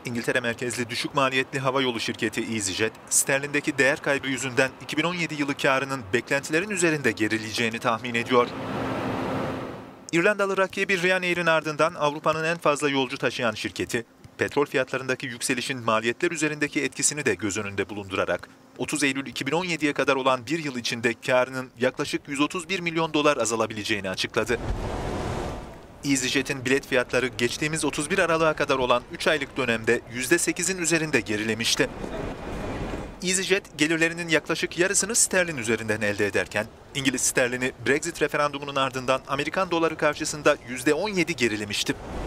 İngiltere merkezli düşük maliyetli havayolu şirketi EasyJet, sterlindeki değer kaybı yüzünden 2017 yılı karının beklentilerin üzerinde gerileyeceğini tahmin ediyor. İrlandalı rakibi Ryanair'in ardından Avrupa'nın en fazla yolcu taşıyan şirketi, petrol fiyatlarındaki yükselişin maliyetler üzerindeki etkisini de göz önünde bulundurarak 30 Eylül 2017'ye kadar olan bir yıl içinde karının yaklaşık 131 milyon dolar azalabileceğini açıkladı. EasyJet'in bilet fiyatları geçtiğimiz 31 Aralık'a kadar olan 3 aylık dönemde %8'in üzerinde gerilemişti. EasyJet gelirlerinin yaklaşık yarısını sterlin üzerinden elde ederken, İngiliz sterlini Brexit referandumunun ardından Amerikan doları karşısında %17 gerilemişti.